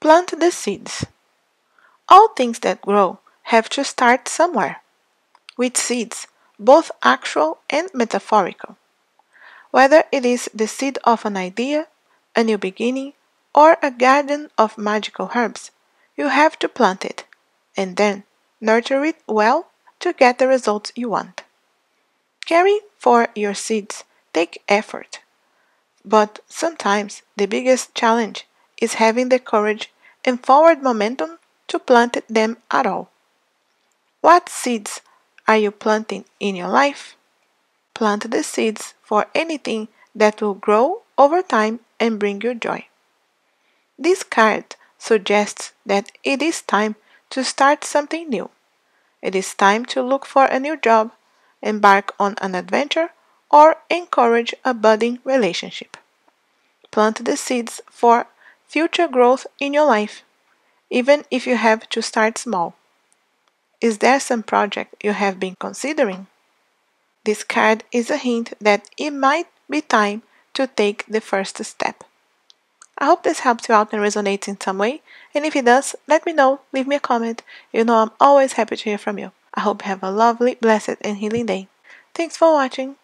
Plant the seeds. All things that grow have to start somewhere, with seeds, both actual and metaphorical. Whether it is the seed of an idea, a new beginning, or a garden of magical herbs, you have to plant it, and then nurture it well to get the results you want. Caring for your seeds takes effort, but sometimes the biggest challenge is having the courage and forward momentum to plant them at all. What seeds are you planting in your life? Plant the seeds for anything that will grow over time and bring you joy. This card suggests that it is time to start something new. It is time to look for a new job, embark on an adventure, or encourage a budding relationship. Plant the seeds for future growth in your life, even if you have to start small. Is there some project you have been considering? This card is a hint that it might be time to take the first step. I hope this helps you out and resonates in some way, and if it does, let me know, leave me a comment. You know I'm always happy to hear from you. I hope you have a lovely, blessed, and healing day. Thanks for watching.